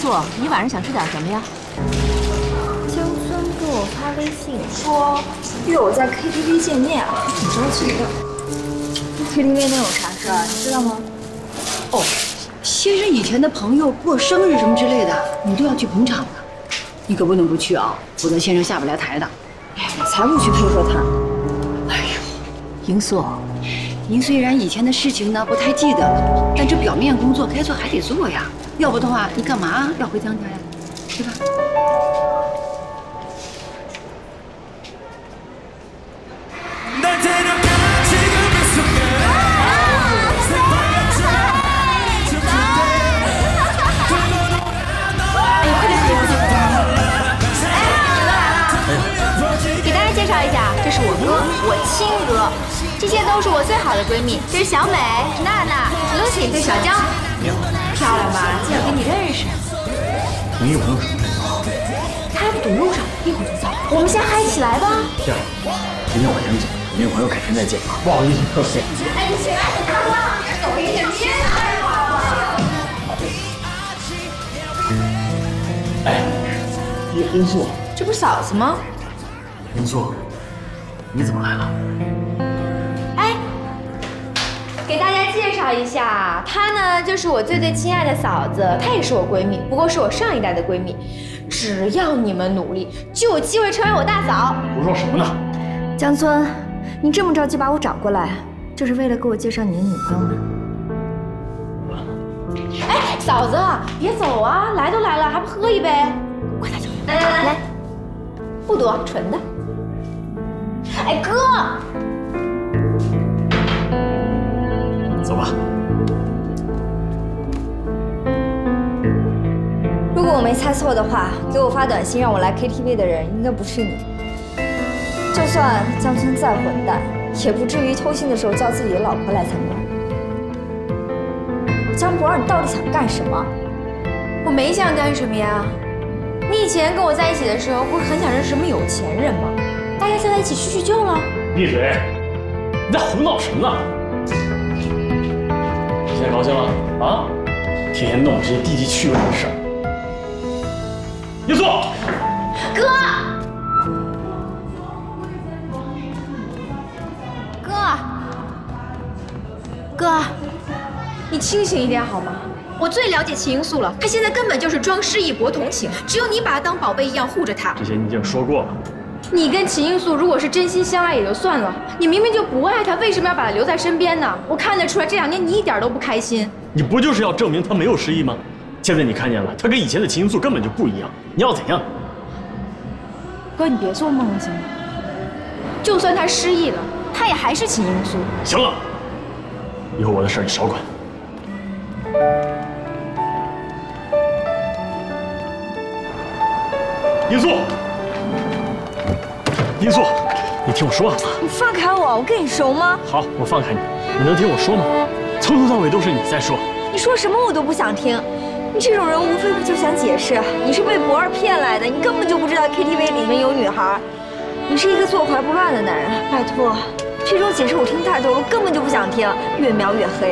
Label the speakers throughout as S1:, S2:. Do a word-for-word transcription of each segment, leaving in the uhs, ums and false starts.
S1: 素，你晚上想吃点什么呀？
S2: 江村给我发微信说约我在 K T V 见面，挺着急的。K T V 能有啥事儿？你知道吗？
S3: 哦，先生以前的朋友过生日什么之类的，你都要去捧场的。你可不能不去啊，否则先生下不来台的。
S2: 哎，我才不去配合他。
S3: 哎呦，银素，您虽然以前的事情呢不太记得了，但这表面工作该做还得做呀。要不的话，你干嘛要回江家呀？对吧？
S2: 这是我哥，我亲哥，这些都是我最好的闺蜜。这是小美，是娜娜 ，Lucy， 这是小江。漂亮吧？介绍给你认识。
S4: 同一朋友什么？
S2: 他堵路上，一会儿就到。我们先嗨起来吧。
S4: 这样，今天我先走，同一朋友改天再见啊。不好意思，客气。
S2: 哎，你起来，我看了，抖音点别太好了。
S4: 哎，罂粟，
S2: 这不是嫂子吗？
S4: 罂粟。你怎么来了？
S2: 哎，给大家介绍一下，她呢就是我最最亲爱的嫂子，她也是我闺蜜，不过是我上一代的闺蜜。只要你们努力，就有机会成为我大嫂。
S4: 胡说什么呢？
S2: 江村，你这么着急把我找过来，就是为了给我介绍你的女朋友吗？哎，嫂子，别走啊！来都来了，还不喝一杯？快点酒，来来来来，不多，纯的。哎，哥，
S4: 走吧。
S2: 如果我没猜错的话，给我发短信让我来 K T V 的人应该不是你。就算江村再混蛋，也不至于偷腥的时候叫自己的老婆来参观。江博儿，你到底想干什么？我没想干什么呀。你以前跟我在一起的时候，不是很想认识什么有钱人吗？大家就在一起叙叙旧了。
S4: 闭嘴！你在胡闹什么呢？你现在高兴了啊？天天弄这些低级趣味的事儿。罂粟，
S2: 哥，哥，哥，你清醒一点好吗？我最了解秦罂粟了，她现在根本就是装失忆博同情，只有你把她当宝贝一样护着她。
S4: 这些你已经说过了。
S2: 你跟秦罂粟如果是真心相爱也就算了，你明明就不爱她，为什么要把她留在身边呢？我看得出来这两年你一点都不开心。
S4: 你不就是要证明她没有失忆吗？现在你看见了，她跟以前的秦罂粟根本就不一样，你要怎样？
S2: 哥，你别做梦了行吗？就算她失忆了，她也还是秦罂粟。
S4: 行了，以后我的事你少管。罂粟。罂粟，你听我说。
S2: 你放开我！我跟你熟吗？
S4: 好，我放开你。你能听我说吗？从头到尾都是你在说。
S2: 你说什么我都不想听。你这种人无非不就想解释，你是被博儿骗来的，你根本就不知道 K T V 里面有女孩。你是一个坐怀不乱的男人，拜托，这种解释我听太多了，我根本就不想听，越描越黑。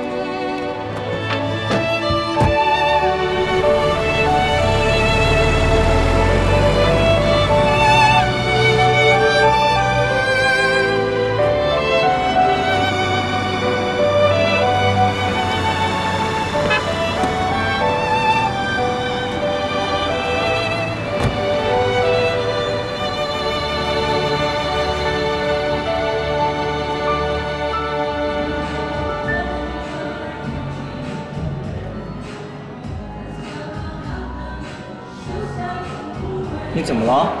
S5: 你怎么了？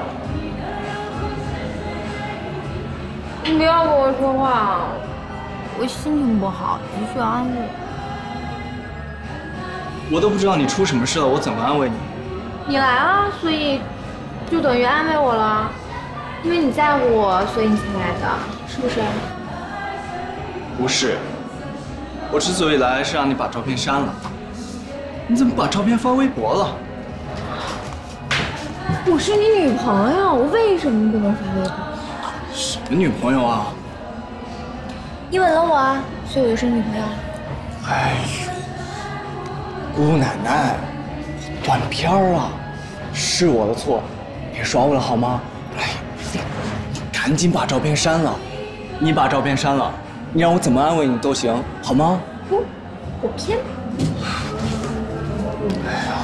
S2: 你不要跟我说话，我心情不好，急需安慰。
S5: 我都不知道你出什么事了，我怎么安慰你？
S2: 你来了，所以就等于安慰我了。因为你在乎我，所以你才来的，是不是？
S5: 不是，我之所以来是让你把照片删了。你怎么把照片发微博了？
S2: 我是你女朋友，我为什么不能发微博？
S5: 什么女朋友啊？
S2: 你吻了我啊，所以我就是女朋友。
S5: 哎呦，姑奶奶， 断片了，是我的错，别耍我了好吗？哎，你赶紧把照片删了，你把照片删了，你让我怎么安慰你都行，好吗？
S2: 不，我偏。
S5: 哎呀。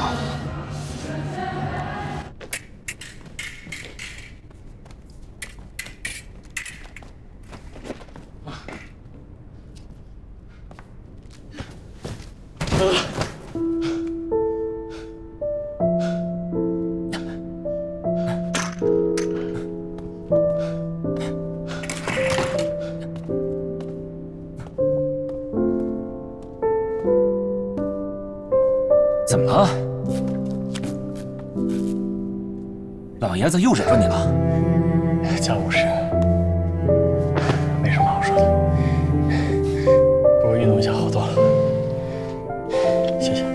S6: 怎么了？老爷子又惹着你了？
S4: 贾武士，没什么好说的，不过运动一下好多了，谢谢。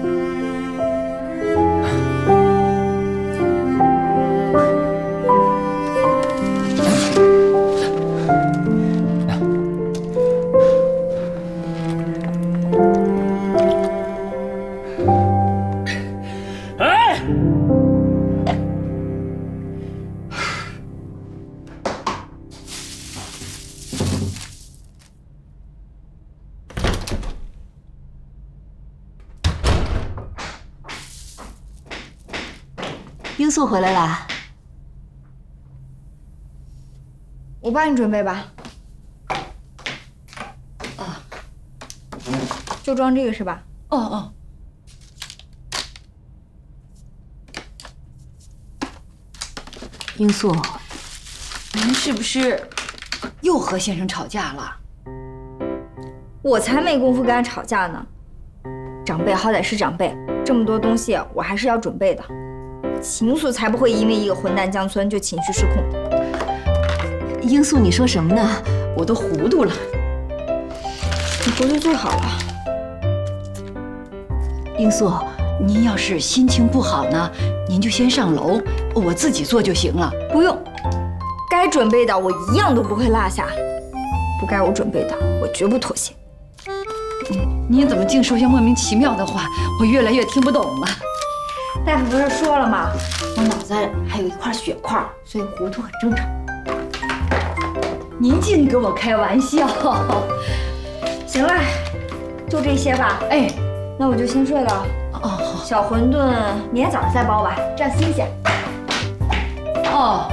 S4: 哎！
S1: 罂粟回来啦？
S2: 我帮你准备吧。
S3: 啊，
S2: 就装这个是吧？
S3: 哦哦。
S1: 罂粟，
S3: 您是不是又和先生吵架了？
S2: 我才没工夫跟他吵架呢。长辈好歹是长辈，这么多东西我还是要准备的。秦素才不会因为一个混蛋江村就情绪失控。
S1: 罂粟，你说什么呢？
S3: 我都糊涂了。
S2: 你回去最好了。
S1: 罂粟，
S3: 您要是心情不好呢，您就先上楼，我自己做就行了。
S2: 不用，该准备的我一样都不会落下，不该我准备的我绝不妥协。
S3: 嗯，您怎么净说些莫名其妙的话？我越来越听不懂了。
S2: 大夫不是说了吗？我脑子还有一块血块，所以糊涂很正常。
S3: 您净跟我开玩笑。
S2: 行了，就这些吧。
S3: 哎，
S2: 那我就先睡了。
S3: 哦，好。
S2: 小馄饨明天早上再包吧，这样新鲜。
S3: 哦。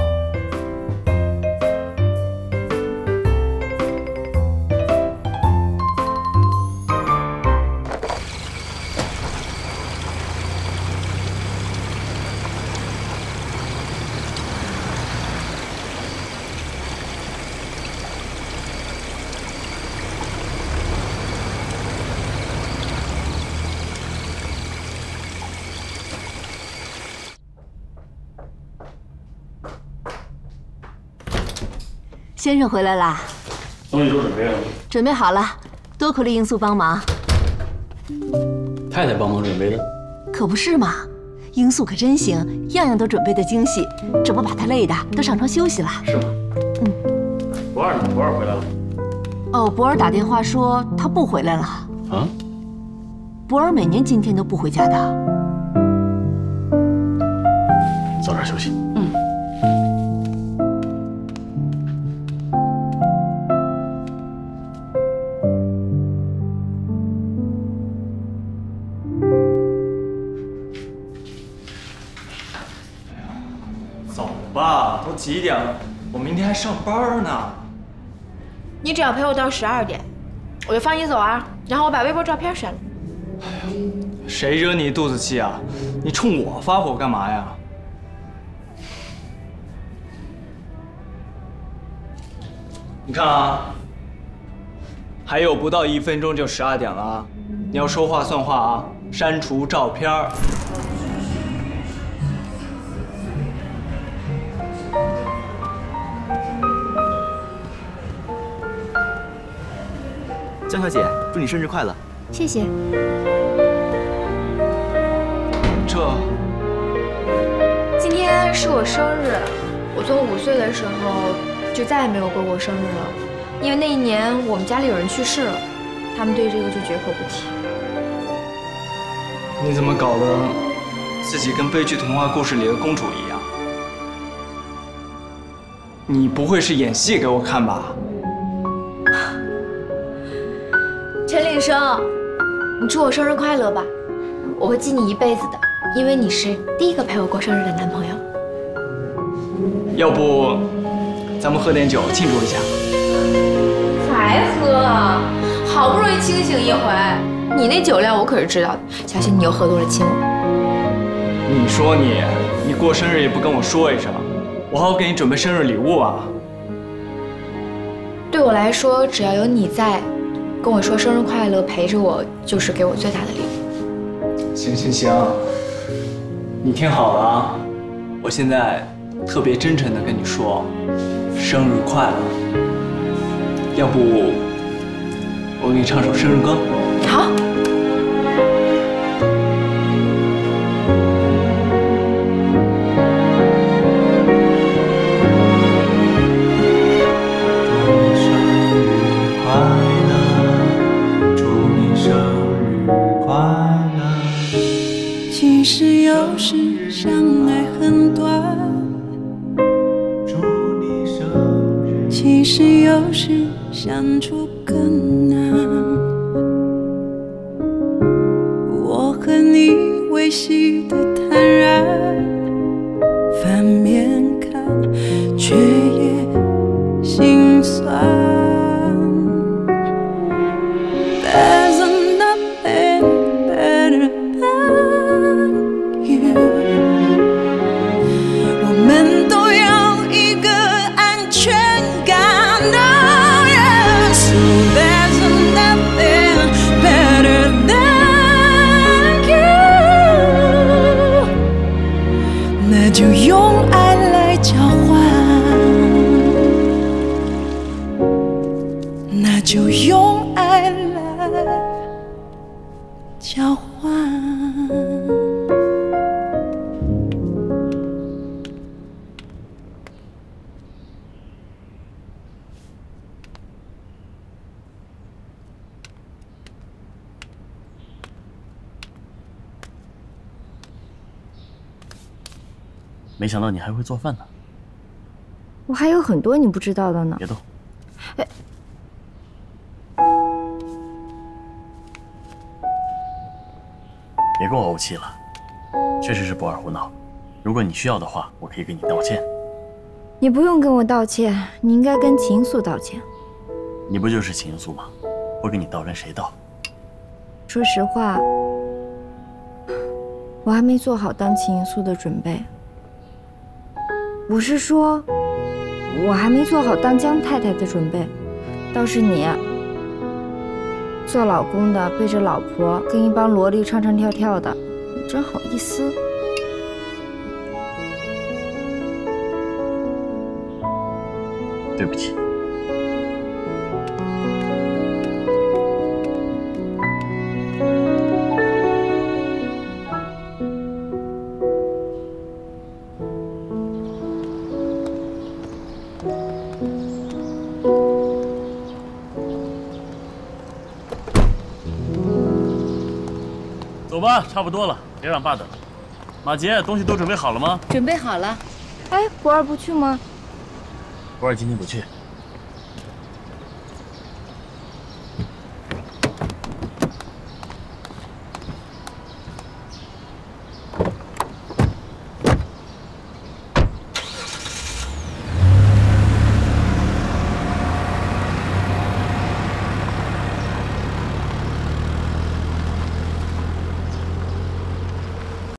S1: 先生回来啦，
S4: 东西都准备了吗？
S1: 准备好了，多亏了罂粟帮忙。
S4: 太太帮忙准备的，
S1: 可不是嘛，罂粟可真行，样样都准备的精细，这不把她累的都上床休息了。
S4: 是吗？嗯。博二呢？博二回来了。
S1: 哦，博尔打电话说他不回来了。
S4: 啊？
S1: 博尔每年今天都不回家的。
S4: 早点休息。
S3: 嗯。
S5: 爸，都几点了？我明天还上班呢。
S7: 你只要陪我到十二点，我就放你走啊。然后我把微博照片删了。
S5: 哎呀，谁惹你肚子气啊？你冲我发火干嘛呀？你看啊，还有不到一分钟就十二点了啊！你要说话算话啊！删除照片儿。
S8: 江小姐，祝你生日快乐！
S2: 谢谢。
S5: 这
S7: 今天是我生日，我从五岁的时候就再也没有过过生日了，因为那一年我们家里有人去世了，他们对这个就绝口不提。
S5: 你怎么搞的？ 自己跟悲剧童话故事里的公主一样。你不会是演戏给我看吧？
S7: 陈岭生，你祝我生日快乐吧，我会记你一辈子的，因为你是第一个陪我过生日的男朋友。
S5: 要不，咱们喝点酒庆祝一下？
S7: 还喝啊？好不容易清醒一回，你那酒量我可是知道的，小心你又喝多了亲我。
S5: 你说你，你过生日也不跟我说一声，我还要给你准备生日礼物啊。
S7: 对我来说，只要有你在，跟我说生日快乐，陪着我，就是给我最大的礼物。
S5: 行行行，你听好了啊，我现在特别真诚的跟你说，生日快乐。要不，我给你唱首生日歌。
S7: 好。
S9: 其实有时相爱很短，其实有时相处更难。我和你维系的坦然，反面看却也心酸。There's nothing better than you， 我们都要一个安全感。Oh yeah， so there's nothing better than you， 那就用爱来交换，那就用爱来交换。
S6: 没想到你还会做饭呢。
S2: 我还有很多你不知道的呢。
S6: 别动。
S2: 哎，
S6: 别跟我怄气了，确实是博尔胡闹。如果你需要的话，我可以跟你道歉。
S2: 你不用跟我道歉，你应该跟秦素道歉。
S6: 你不就是秦素吗？不跟你道，跟谁道？
S2: 说实话，我还没做好当秦素的准备。我是说，我还没做好当江太太的准备。倒是你，做老公的背着老婆跟一帮萝莉唱唱跳跳的，你真好意思。
S6: 对不起。走吧，差不多了，别让爸等。马杰，东西都准备好了吗？
S3: 准备好了。
S2: 哎，博儿不去吗？
S6: 博尔今天不去，